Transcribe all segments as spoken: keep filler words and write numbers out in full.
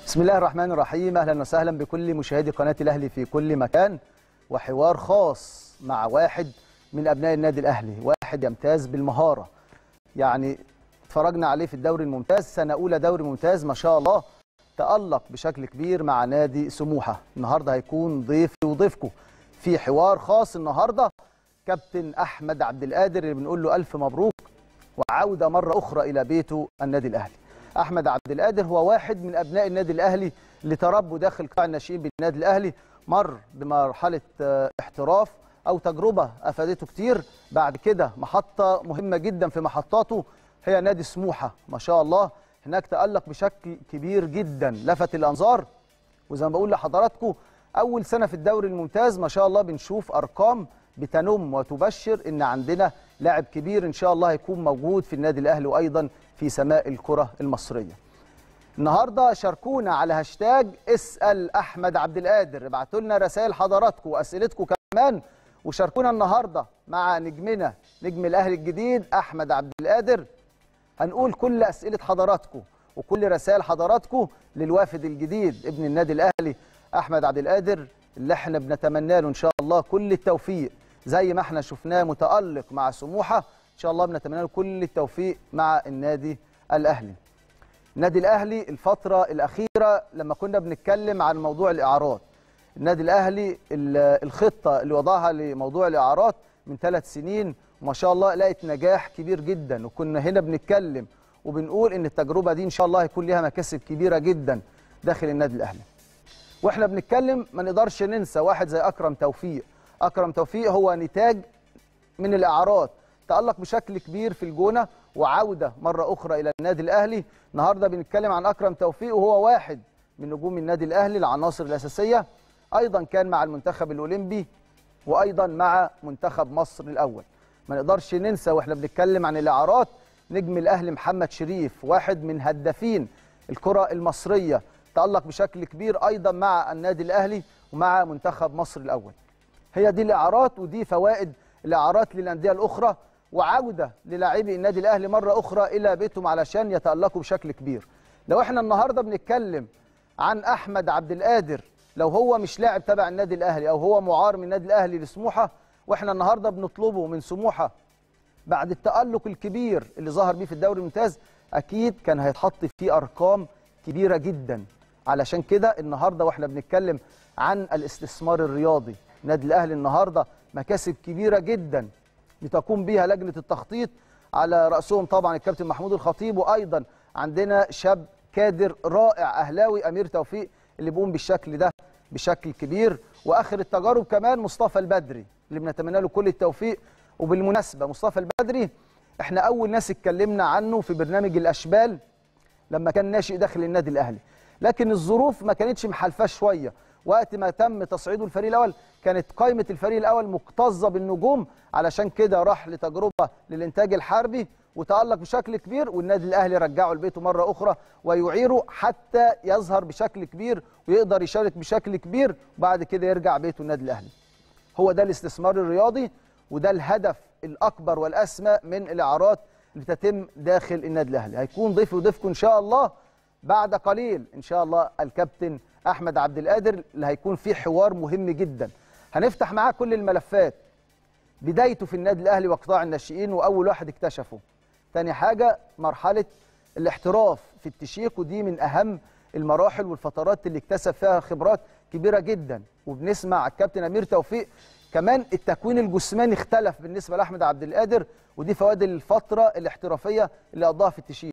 بسم الله الرحمن الرحيم. اهلا وسهلا بكل مشاهدي قناه الاهلي في كل مكان، وحوار خاص مع واحد من ابناء النادي الاهلي، واحد يمتاز بالمهاره. يعني اتفرجنا عليه في الدوري الممتاز، سنه اولى دوري ممتاز ما شاء الله، تألق بشكل كبير مع نادي سموحه. النهارده هيكون ضيفي وضيفكم في حوار خاص النهارده كابتن احمد عبد القادر، اللي بنقول له الف مبروك وعوده مره اخرى الى بيته النادي الاهلي. احمد عبد القادر هو واحد من ابناء النادي الاهلي اللي تربوا داخل قطاع الناشئين بالنادي الاهلي، مر بمرحله احتراف او تجربه افادته كتير. بعد كده محطه مهمه جدا في محطاته هي نادي سموحه، ما شاء الله هناك تألق بشكل كبير جدا، لفت الانظار. وزي ما بقول لحضراتكم اول سنه في الدوري الممتاز ما شاء الله بنشوف ارقام بتنم وتبشر ان عندنا لاعب كبير ان شاء الله هيكون موجود في النادي الاهلي وايضا في سماء الكره المصريه. النهارده شاركونا على هاشتاج اسال احمد عبد القادر، ابعتوا لنا رسائل حضراتكم واسئلتكم كمان، وشاركونا النهارده مع نجمنا نجم الاهلي الجديد احمد عبد القادر. هنقول كل اسئله حضراتكم وكل رسائل حضراتكم للوافد الجديد ابن النادي الاهلي احمد عبد القادر، اللي احنا بنتمنى له ان شاء الله كل التوفيق زي ما احنا شفناه متألق مع سموحه، ان شاء الله بنتمنى له كل التوفيق مع النادي الاهلي. النادي الاهلي الفتره الاخيره لما كنا بنتكلم عن موضوع الاعارات، النادي الاهلي الخطه اللي وضعها لموضوع الاعارات من ثلاث سنين وما شاء الله لقت نجاح كبير جدا، وكنا هنا بنتكلم وبنقول ان التجربه دي ان شاء الله هيكون ليها مكاسب كبيره جدا داخل النادي الاهلي. واحنا بنتكلم ما نقدرش ننسى واحد زي اكرم توفيق. اكرم توفيق هو نتاج من الاعارات، تألق بشكل كبير في الجونه وعوده مره اخرى الى النادي الاهلي. النهارده بنتكلم عن اكرم توفيق وهو واحد من نجوم النادي الاهلي العناصر الاساسيه، ايضا كان مع المنتخب الاولمبي وايضا مع منتخب مصر الاول. ما نقدرش ننسى واحنا بنتكلم عن الاعارات نجم الاهلي محمد شريف، واحد من هدافين الكره المصريه، تألق بشكل كبير ايضا مع النادي الاهلي ومع منتخب مصر الاول. هي دي الاعارات ودي فوائد الاعارات للانديه الاخرى، وعوده للاعبي النادي الاهلي مره اخرى الى بيتهم علشان يتألقوا بشكل كبير. لو احنا النهارده بنتكلم عن احمد عبد القادر، لو هو مش لاعب تبع النادي الاهلي او هو معار من النادي الاهلي لسموحه، واحنا النهارده بنطلبه من سموحه بعد التألق الكبير اللي ظهر بيه في الدوري الممتاز، اكيد كان هيتحط فيه ارقام كبيره جدا. علشان كده النهارده واحنا بنتكلم عن الاستثمار الرياضي، النادي الاهلي النهارده مكاسب كبيره جدا بتقوم بها لجنه التخطيط، على راسهم طبعا الكابتن محمود الخطيب، وايضا عندنا شاب كادر رائع اهلاوي امير توفيق اللي بيقوم بالشكل ده بشكل كبير. واخر التجارب كمان مصطفى البدري اللي بنتمنى له كل التوفيق. وبالمناسبه مصطفى البدري احنا اول ناس اتكلمنا عنه في برنامج الاشبال لما كان ناشئ داخل النادي الاهلي، لكن الظروف ما كانتش محالفاه شويه. وقت ما تم تصعيده الفريق الاول كانت قائمه الفريق الاول مكتظه بالنجوم، علشان كده راح لتجربه للانتاج الحربي وتألق بشكل كبير، والنادي الاهلي رجعه لبيته مره اخرى ويعيره حتى يظهر بشكل كبير ويقدر يشارك بشكل كبير، وبعد كده يرجع بيته النادي الاهلي. هو ده الاستثمار الرياضي وده الهدف الاكبر والاسمى من الاعارات اللي تتم داخل النادي الاهلي. هيكون ضيفي وضيفكم ان شاء الله بعد قليل ان شاء الله الكابتن احمد عبد القادر، اللي هيكون فيه حوار مهم جدا. هنفتح معاه كل الملفات، بدايته في النادي الاهلي وقطاع الناشئين واول واحد اكتشفه، ثاني حاجه مرحله الاحتراف في التشيك، ودي من اهم المراحل والفترات اللي اكتسب فيها خبرات كبيره جدا. وبنسمع الكابتن امير توفيق كمان التكوين الجسماني اختلف بالنسبه لاحمد عبد القادر، ودي فوائد الفتره الاحترافيه اللي قضاها في التشيك.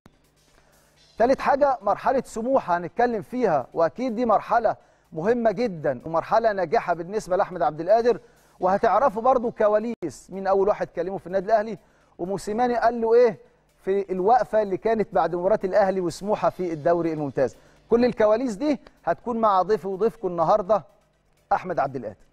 ثالث حاجه مرحله سموحه هنتكلم فيها، واكيد دي مرحله مهمه جدا ومرحله ناجحه بالنسبه لاحمد عبد القادر. وهتعرفوا برضو كواليس مين اول واحد كلمه في النادي الاهلي وموسيماني قال له ايه في الوقفه اللي كانت بعد مباراه الاهلي وسموحه في الدوري الممتاز. كل الكواليس دي هتكون مع ضيفي وضيفكم النهارده احمد عبد القادر.